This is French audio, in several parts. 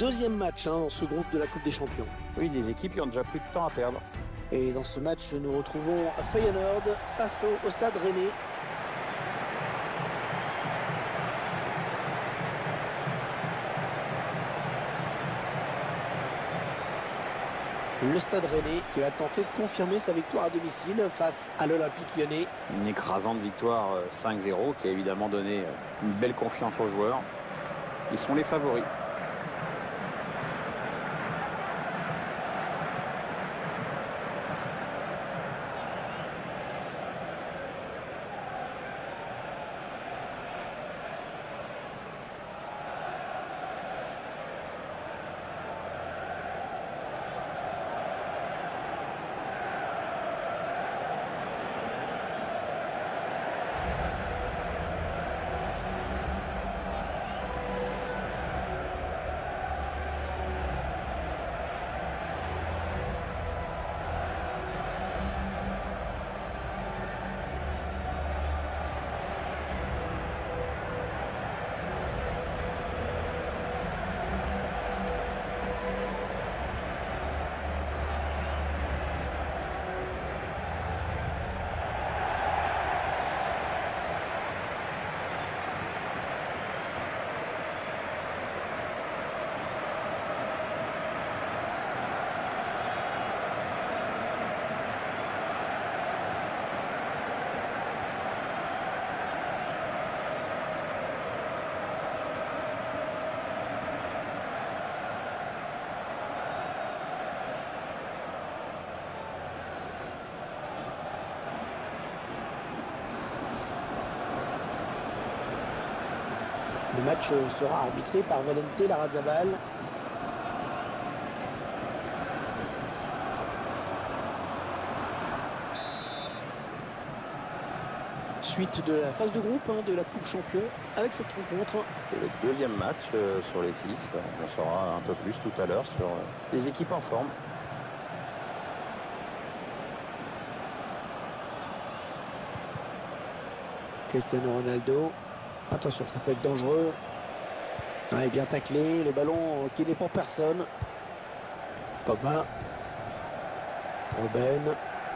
deuxième match dans ce groupe de la Coupe des Champions. Oui, les équipes qui ont déjà plus de temps à perdre. Et dans ce match, nous retrouvons Feyenoord face au Stade Rennais. Le Stade Rennais qui va tenter de confirmer sa victoire à domicile face à l'Olympique Lyonnais. Une écrasante victoire 5-0 qui a évidemment donné une belle confiance aux joueurs. Ils sont les favoris. Le match sera arbitré par Valente Larrazabal. Suite de la phase de groupe de la Coupe Champion avec cette rencontre. C'est le deuxième match sur les 6. On saura un peu plus tout à l'heure sur les équipes en forme. Cristiano Ronaldo. Attention, ça peut être dangereux. Ouais, bien taclé, le ballon qui n'est pour personne. Pogba. Robben.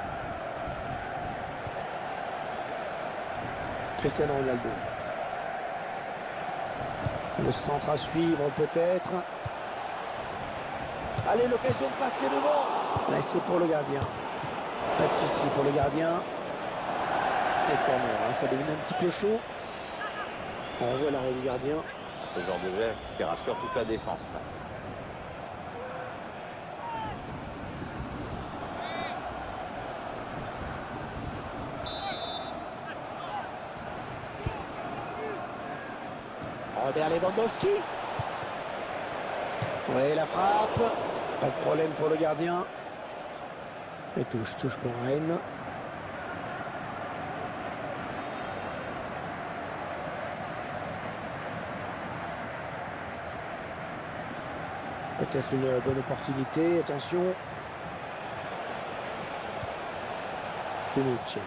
Cristiano Ronaldo. Le centre à suivre peut-être. Allez, l'occasion de passer devant. Là, c'est pour le gardien. Pas de souci pour le gardien. Et corner, ça devient un petit peu chaud. On revoit l'arrêt du gardien. C'est le genre de geste qui rassure toute la défense. Robert Lewandowski. Oui, la frappe. Pas de problème pour le gardien. Et touche pour Rennes. Peut-être une bonne opportunité. Attention. Kimmich.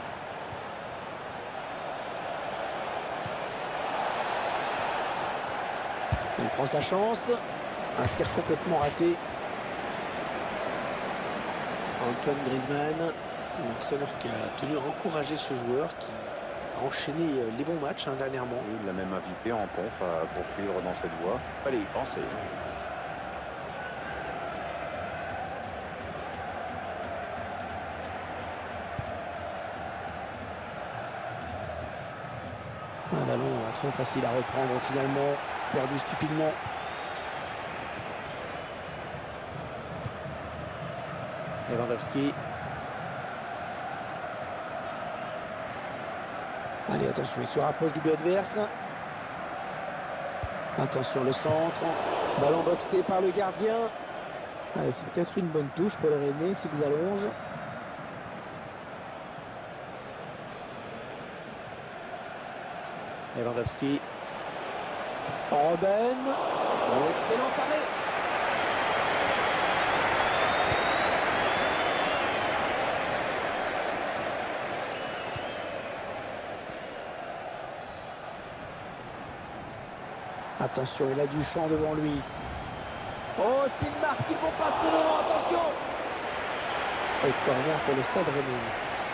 Il prend sa chance. Un tir complètement raté. Antoine Griezmann, l'entraîneur qui a tenu à encourager ce joueur qui a enchaîné les bons matchs dernièrement. Oui, il l'a même invité en conf à poursuivre dans cette voie. Fallait y penser. Un ballon trop facile à reprendre finalement, perdu stupidement. Lewandowski. Allez, attention, il se rapproche du but adverse. Attention, le centre. Ballon boxé par le gardien. Allez, c'est peut-être une bonne touche pour les Rennais s'ils allongent. Lewandowski. Robben. Oh, excellent arrêt. Attention, il a du champ devant lui. Oh, s'il marque, ils vont passer devant, attention. Et corner pour le Stade Rennais.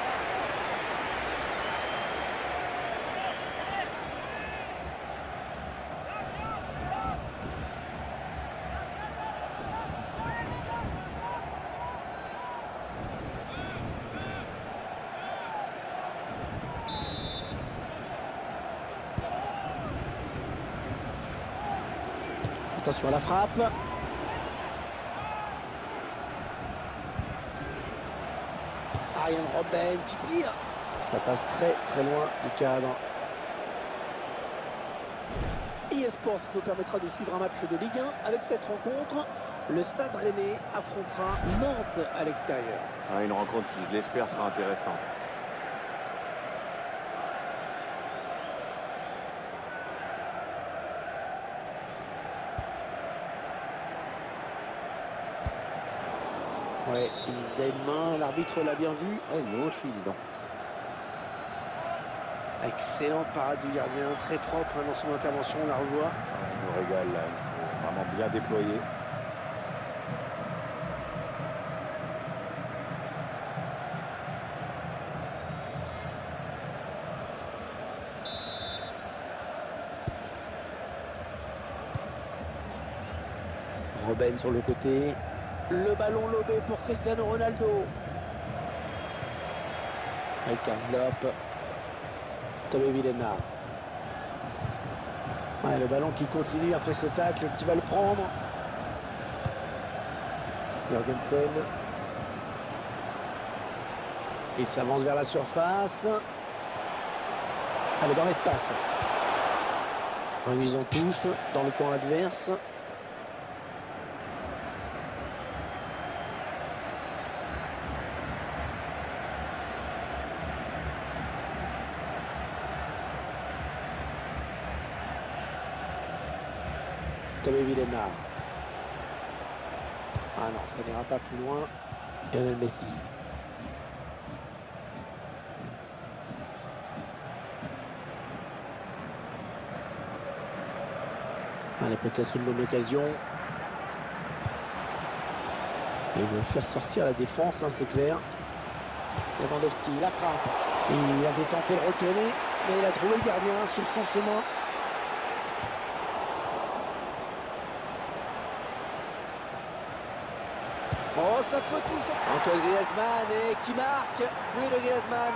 Attention à la frappe. Arjen Robben qui tire. Ça passe très loin du cadre. eSports nous permettra de suivre un match de Ligue 1 avec cette rencontre. Le Stade Rennais affrontera Nantes à l'extérieur. Une rencontre qui, je l'espère, sera intéressante. Ouais, il a une main, l'arbitre l'a bien vu. Ouais, nous aussi, dis donc. Excellente parade du gardien, très propre dans son intervention, on la revoit. Il nous régale là, ils sont vraiment bien déployés. Robben sur le côté. Le ballon lobé pour Cristiano Ronaldo. Avec Karsdorp. Tobé Vilena. Ouais, le ballon qui continue après ce tacle, qui va le prendre. Jorgensen. Il s'avance vers la surface. Allez, dans l'espace. Remise en touche dans le camp adverse. Tobé Vilena. Ah non, ça n'ira pas plus loin. Lionel Messi. Allez, peut-être une bonne occasion. Et ils vont faire sortir la défense, hein, c'est clair. Lewandowski, la frappe. Il avait tenté de retourner, mais il a trouvé le gardien sur son chemin. Oh, ça peut toucher. Antoine Griezmann et qui marque. Oui, le Griezmann.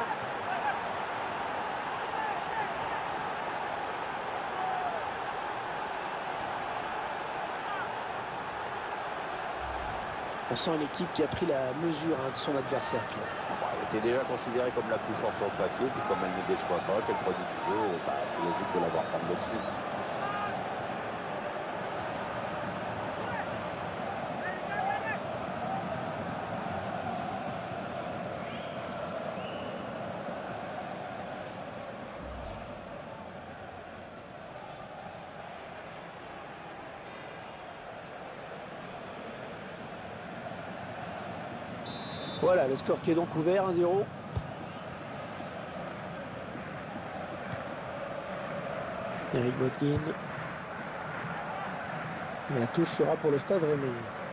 On sent une équipe qui a pris la mesure de son adversaire, Pierre. Elle était déjà considérée comme la plus forte sur le papier, puis comme elle ne déçoit pas, qu'elle produit du jeu, c'est logique de l'avoir prendre dessus. Voilà, le score qui est donc ouvert, 1-0. Eric Botkin. La touche sera pour le Stade Rennais.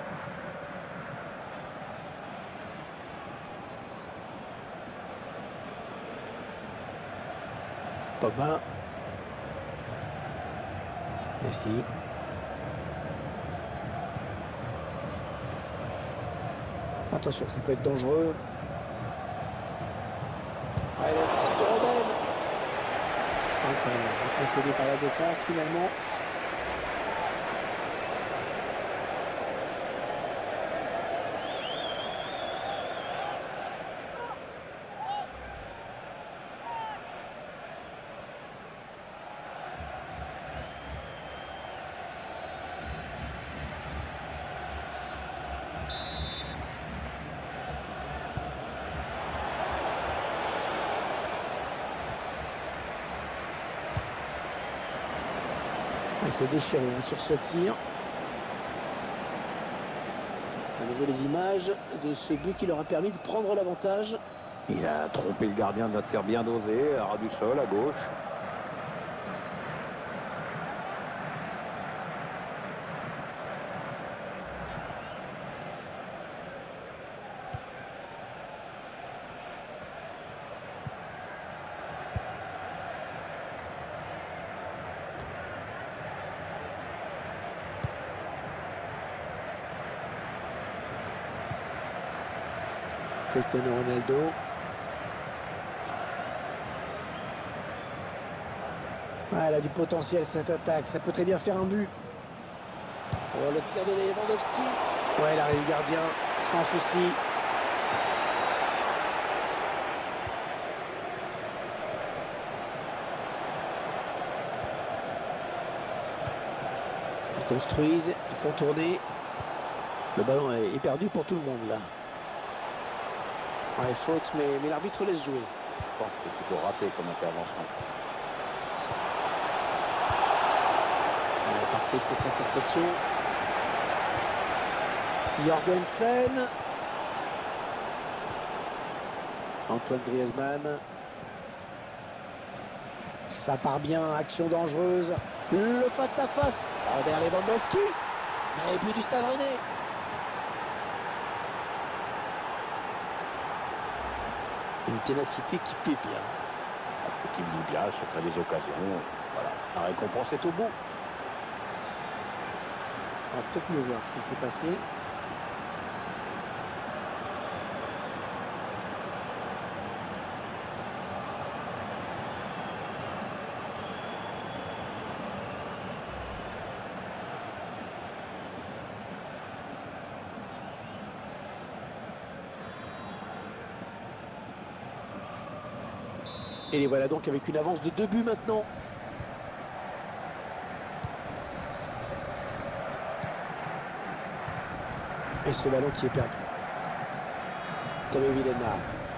Pogba. Messi. Attention, ça peut être dangereux. Ouais, la frappe de Robben. Ce sera concédé par la défense finalement. Il s'est déchiré sur ce tir. À nouveau les images de ce but qui leur a permis de prendre l'avantage. Il a trompé le gardien d'un tir bien dosé, à ras du sol, à gauche. Cristiano Ronaldo. Ah, elle a du potentiel cette attaque, ça peut très bien faire un but. Oh, le tir de Lewandowski. Ouais, il arrive le gardien, sans souci. Ils construisent, ils font tourner. Le ballon est perdu pour tout le monde là. Ouais, faute, mais l'arbitre laisse jouer. Je pense que c'est plutôt raté comme intervention. Ouais, parfait cette interception. Jorgensen. Antoine Griezmann. Ça part bien, action dangereuse. Le face-à-face. Robert Lewandowski. Et but du Stade Rennais. Une ténacité qui pique bien. Parce que qu'il joue bien, se crée des occasions. Voilà, la récompense est au bout. On va peut-être mieux voir ce qui s'est passé. Et les voilà donc avec une avance de 2 buts maintenant. Et ce ballon qui est perdu. Tomé Vilena.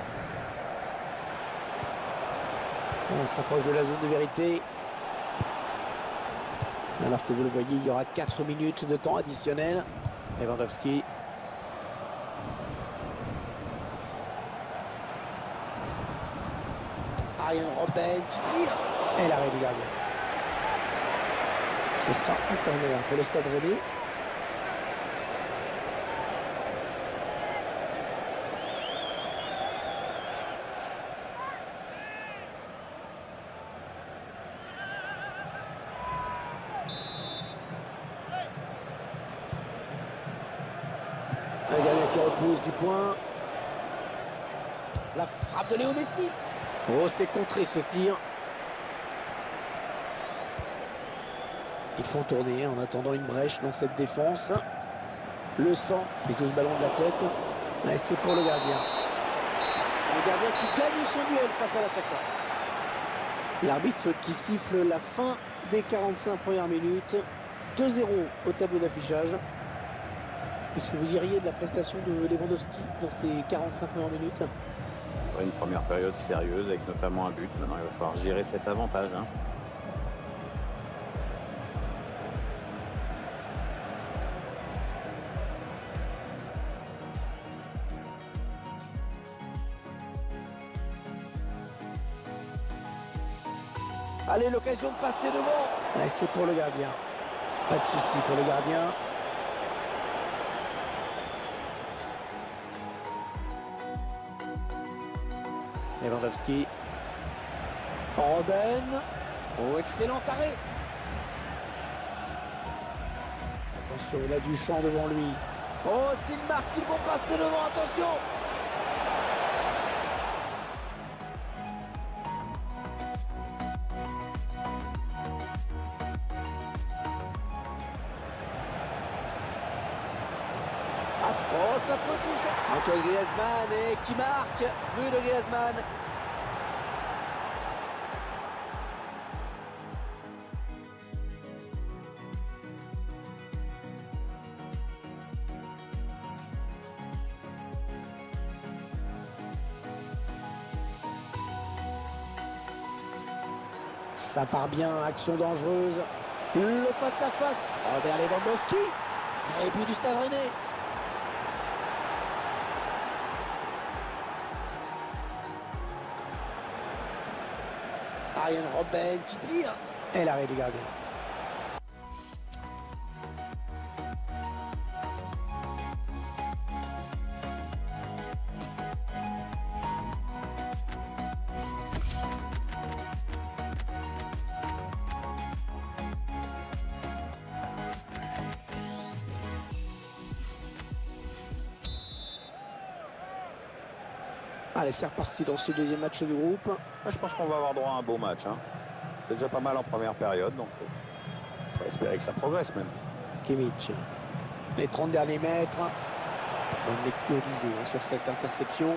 On s'approche de la zone de vérité. Alors que vous le voyez, il y aura 4 minutes de temps additionnel. Lewandowski. Arjen Robben qui tire. Et l'arrêt du gardien. Ce sera un corner pour le Stade Rennais. Un gardien qui repousse du point. La frappe de Léo Messi. Oh, c'est contré ce tir. Ils font tourner en attendant une brèche dans cette défense. Le sang qui joue ce ballon de la tête. Et c'est pour le gardien. Le gardien qui gagne son duel face à l'attaquant. L'arbitre qui siffle la fin des 45 premières minutes. 2-0 au tableau d'affichage. Est-ce que vous diriez de la prestation de Lewandowski dans ces 45 premières minutes? Une première période sérieuse avec notamment un but. Maintenant, il va falloir gérer cet avantage. Allez, l'occasion de passer devant. Et c'est pour le gardien. Pas de souci pour le gardien. Lewandowski. Robben. Oh, excellent arrêt. Attention, il a du champ devant lui. Oh, s'il marque, ils vont passer devant, attention. Oh, ça peut toucher. Antoine Griezmann et qui marque. But de Griezmann. Ça part bien, action dangereuse. Le face-à-face. Robert Lewandowski. Et puis du Stade Rennais. Arjen Robben qui tire. Et l'arrêt du gardien. Allez, c'est reparti dans ce deuxième match du groupe. Je pense qu'on va avoir droit à un beau match. Hein. C'est déjà pas mal en première période, donc on va espérer que ça progresse même. Kimmich. Les 30 derniers mètres. Bonne lecture du jeu sur cette interception.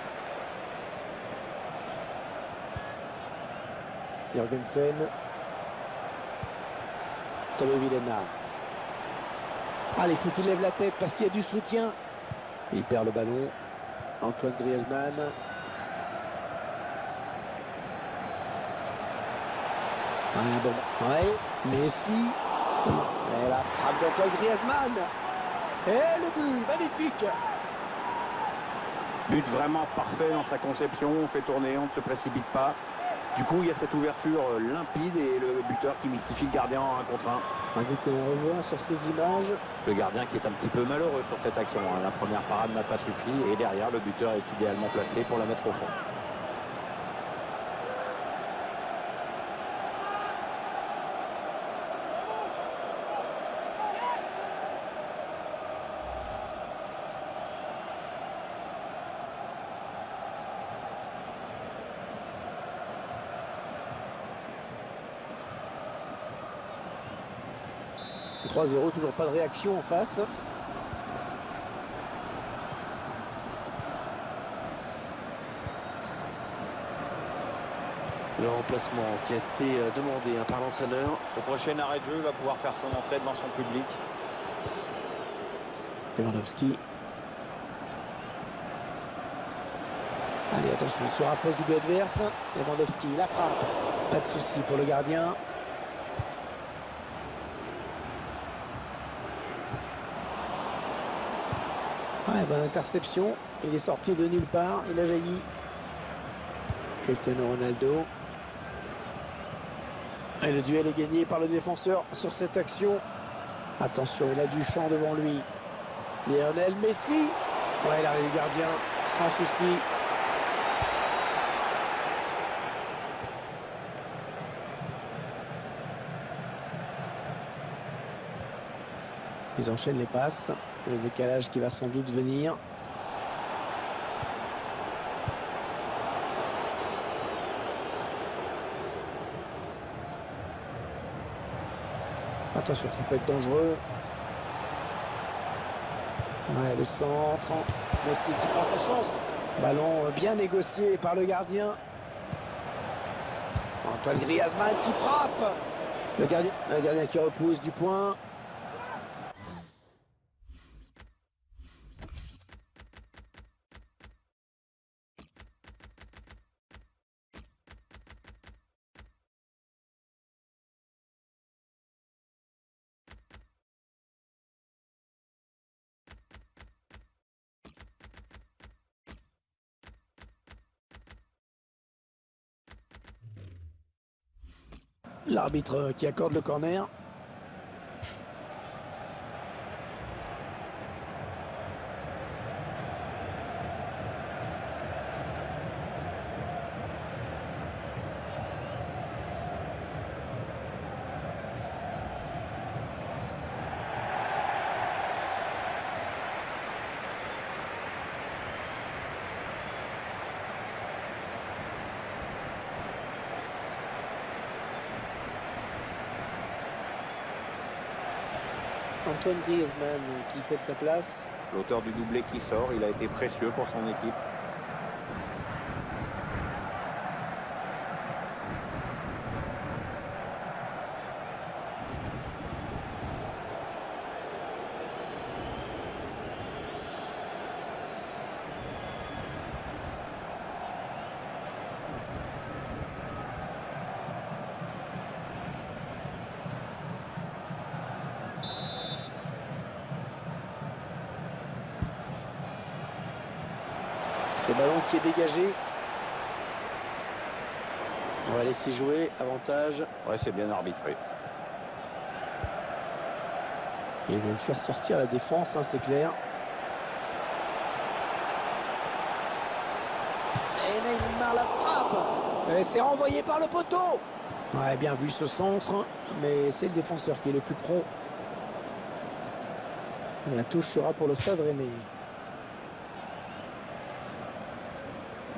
Jorgensen. Tome Vilena. Allez, il faut qu'il lève la tête parce qu'il y a du soutien. Il perd le ballon. Antoine Griezmann. Ah bon, ouais, Messi. Et la frappe d'Antoine Griezmann. Et le but, magnifique. But vraiment parfait dans sa conception, on fait tourner, on ne se précipite pas. Du coup, il y a cette ouverture limpide et le buteur qui mystifie le gardien en 1 contre 1. Un but que l'on revoit sur ces images. Le gardien qui est un petit peu malheureux sur cette action. Hein. La première parade n'a pas suffi et derrière, le buteur est idéalement placé pour la mettre au fond. « 3-0, toujours pas de réaction en face. Le remplacement qui a été demandé par l'entraîneur. Au prochain arrêt de jeu, il va pouvoir faire son entrée devant son public. Lewandowski. Allez, attention, il se rapproche du but adverse. Lewandowski, la frappe. Pas de souci pour le gardien. Ouais, bonne interception. Il est sorti de nulle part. Il a jailli. Cristiano Ronaldo. Et le duel est gagné par le défenseur sur cette action. Attention, il a du champ devant lui. Lionel Messi. Ouais, il arrive le gardien sans souci. Ils enchaînent les passes. Le décalage qui va sans doute venir. Attention, ça peut être dangereux. Ouais, le centre. Messi qui prend sa chance. Ballon bien négocié par le gardien. Antoine Griezmann qui frappe. Le gardien qui repousse du point. L'arbitre qui accorde le corner. Antoine Griezmann qui cède sa place. L'auteur du doublé qui sort, il a été précieux pour son équipe. Ce ballon qui est dégagé. On va laisser jouer, avantage. Ouais, c'est bien arbitré. Et ils vont le faire sortir à la défense, hein, c'est clair. Et Neymar la frappe. Et c'est renvoyé par le poteau. Ouais, bien vu ce centre, mais c'est le défenseur qui est le plus prompt. La touche sera pour le Stade Rennais.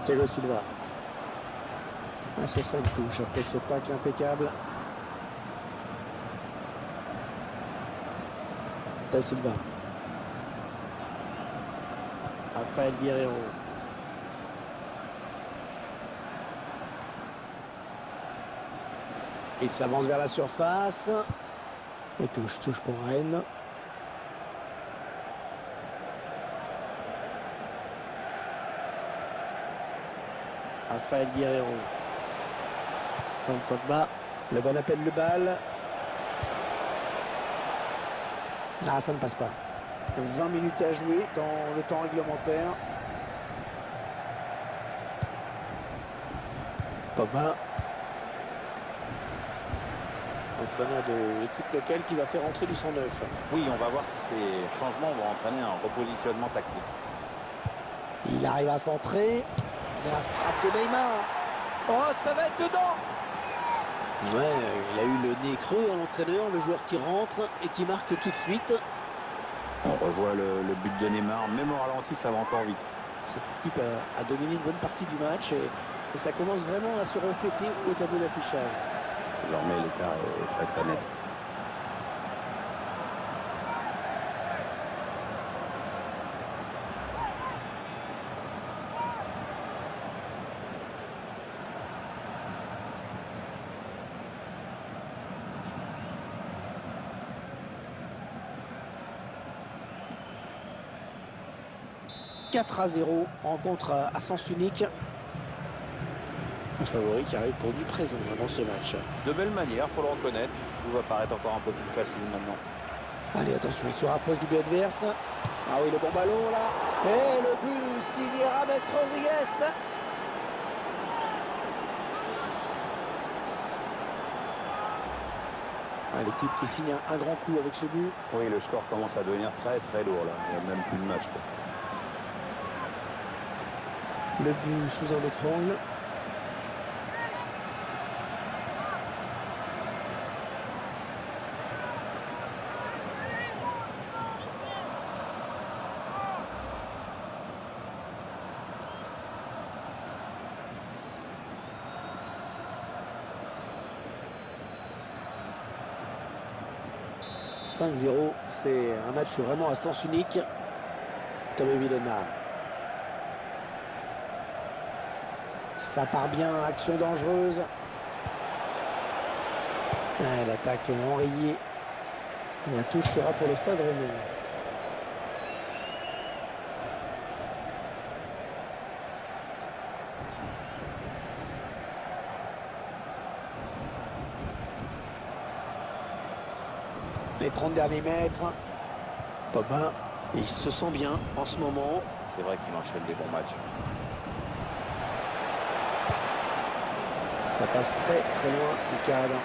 Thiago Silva. Ah, ce sera une touche après ce tacle impeccable. Da Silva. Rafael Guerreiro. Il s'avance vers la surface. Et touche pour Rennes. Rafael Guerreiro. Paul Pogba. Le bon appel le balle. Ah, ça ne passe pas. 20 minutes à jouer dans le temps réglementaire. Pogba. Entraîneur de l'équipe locale qui va faire entrer du 109. Oui, on va voir si ces changements vont entraîner un repositionnement tactique. Il arrive à centrer. La frappe de Neymar. Oh, ça va être dedans. Ouais, il a eu le nez creux à l'entraîneur, le joueur qui rentre et qui marque tout de suite. On revoit le but de Neymar, même au ralenti, ça va encore vite. Cette équipe a dominé une bonne partie du match et ça commence vraiment à se refléter au tableau d'affichage. Désormais, l'écart est très très net. « 4-0, rencontre à sens unique. Un favori qui arrive pour du présent dans ce match. De belle manière, faut le reconnaître. Tout va paraître encore un peu plus facile maintenant. Allez, attention, il se rapproche du but adverse. Ah oui, le bon ballon là. Et le but signé James Rodriguez. Ah, l'équipe qui signe un grand coup avec ce but. Oui, le score commence à devenir très très lourd là. Il n'y a même plus de match, quoi. Le but sous un autre angle. « 5-0, c'est un match vraiment à sens unique. Tommy Vilhena. Ça part bien, action dangereuse. Ah, l'attaque enrayée. La touche sera pour le Stade Rennais. Les 30 derniers mètres. Pogba, il se sent bien en ce moment. C'est vrai qu'il enchaîne des bons matchs. Ça passe très très loin du cadre.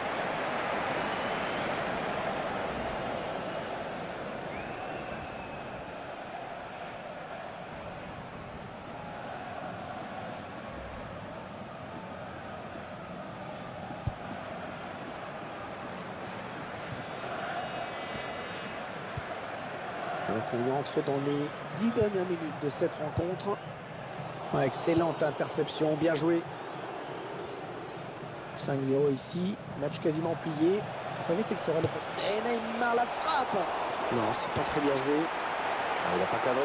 Donc on entre dans les 10 dernières minutes de cette rencontre. Ouais, excellente interception, bien joué. 5-0 ici, match quasiment plié. Vous savez quel sera le... Et Neymar la frappe. Non, c'est pas très bien joué. Ah, il n'a pas cadré.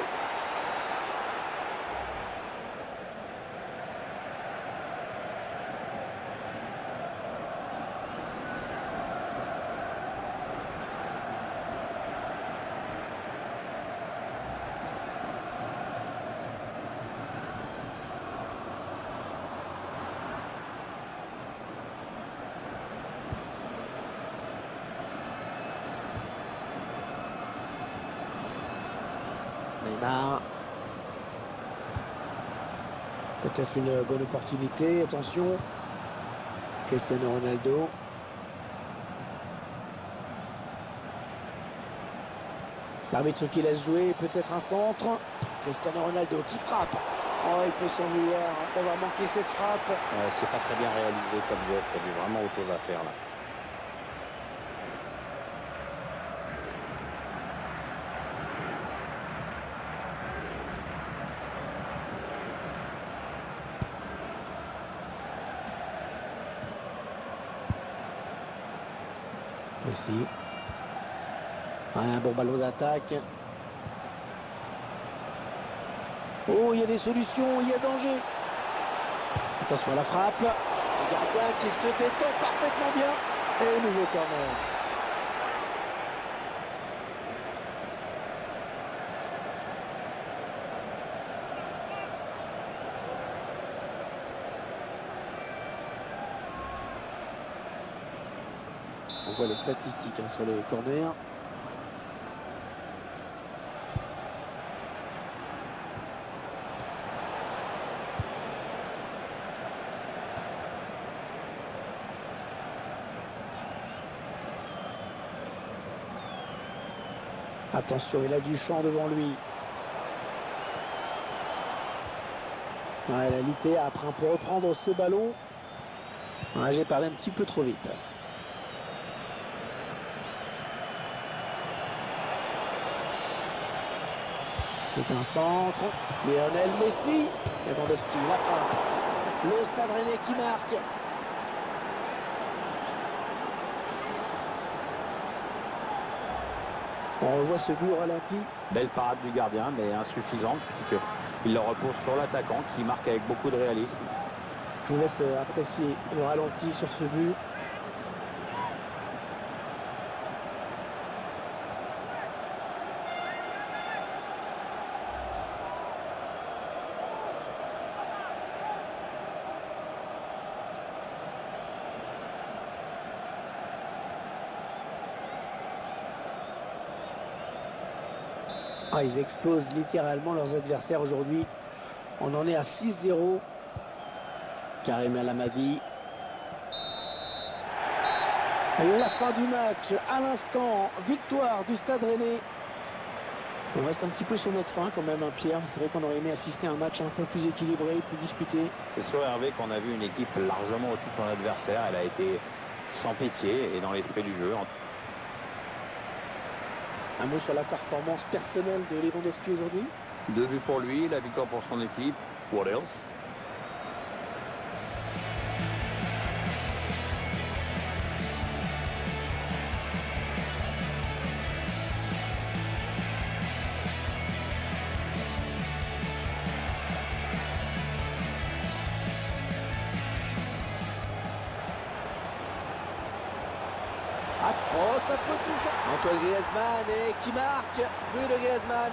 Neymar. Peut-être une bonne opportunité. Attention. Cristiano Ronaldo. L'arbitre qui laisse jouer. Peut-être un centre. Cristiano Ronaldo qui frappe. Oh, il peut s'en vouloir d'avoir manqué cette frappe. C'est pas très bien réalisé comme geste. Il y avait vraiment autre chose à faire là. Messi. Un bon ballon d'attaque. Oh, il y a des solutions, il y a danger. Attention à la frappe. Le gardien qui se détend parfaitement bien. Et nouveau corner. On voit les statistiques sur les corners. Attention, il a du champ devant lui. Ouais, il a lutté après pour reprendre ce ballon. Ouais, j'ai parlé un petit peu trop vite. C'est un centre. Lionel Messi. Lewandowski, la frappe. Le Stade Rennais qui marque. On revoit ce but au ralenti. Belle parade du gardien, mais insuffisante, puisqu'il le repose sur l'attaquant qui marque avec beaucoup de réalisme. Je vous laisse apprécier le ralenti sur ce but. Ah, ils explosent littéralement leurs adversaires aujourd'hui. On en est à 6-0. Karim El Amadi. La fin du match, à l'instant, victoire du Stade Rennais. On reste un petit peu sur notre fin quand même, Pierre. C'est vrai qu'on aurait aimé assister à un match un peu plus équilibré, plus disputé. C'est sur Hervé qu'on a vu une équipe largement au-dessus de son adversaire. Elle a été sans pitié et dans l'esprit du jeu. Un mot sur la performance personnelle de Lewandowski aujourd'hui. 2 buts pour lui, la victoire pour son équipe. What else? Oh, ça peut toucher. Antoine Griezmann et qui marque. But de Griezmann.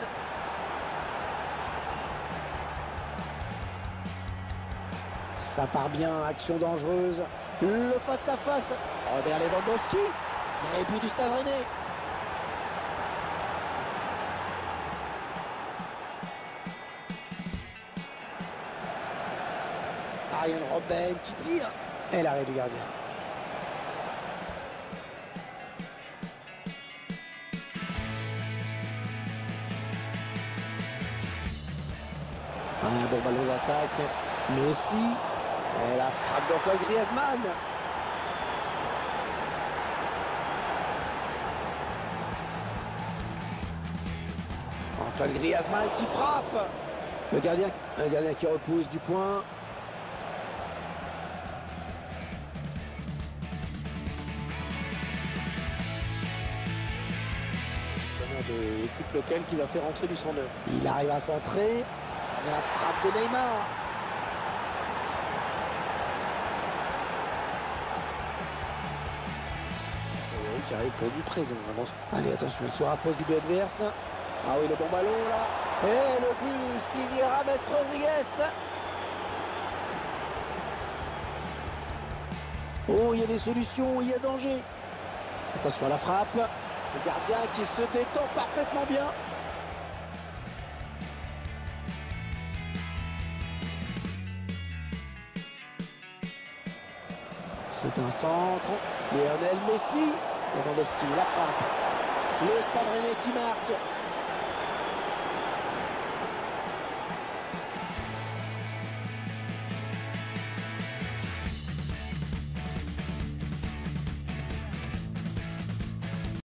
Ça part bien, action dangereuse. Le face-à-face. Robert Lewandowski. Et but du Stade Rennais. Arjen Robben qui tire. Et l'arrêt du gardien. Un bon ballon d'attaque. Messi. Et la frappe d'Antoine Griezmann. Antoine Griezmann qui frappe. Le gardien qui repousse du point. De l'équipe locale qui va faire entrer du 109. Il arrive à centrer. La frappe de Neymar. Qui arrive pour du présent. Allez, attention, il se rapproche du but adverse. Ah oui, le bon ballon là. Et le but signé James Rodriguez. Oh, il y a des solutions, il y a danger. Attention à la frappe. Le gardien qui se détend parfaitement bien. C'est un centre. Lionel Messi. Lewandowski, la frappe. Le Stade Rennais qui marque.